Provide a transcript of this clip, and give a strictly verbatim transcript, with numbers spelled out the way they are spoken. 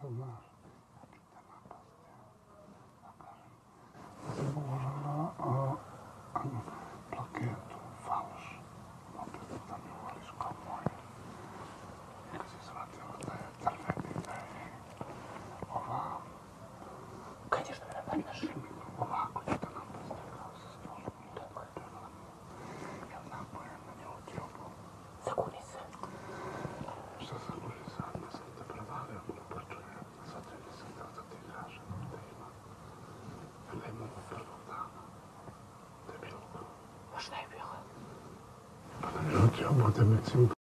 sad znaš, ja ću te napasti, da kažem. Da si uložila plaketu, falš, opet da mi uvališ kao moje. I kad si shvatila da je crveni, da je ova... Kaj ćeš da me napadnaš? Ovako ću te napasti, kao sa stolom. Tako je. Ja napojem na nju djobu. Zakuni se. Šta sam uži sad, ne sam te prevalio, ono počuje. Sad ja nisam htio da ti kažem da ima. Jer da imamo prvog dana. Da je bilo ko. A šta je bilo? Pa na nju djobu, da mi cimba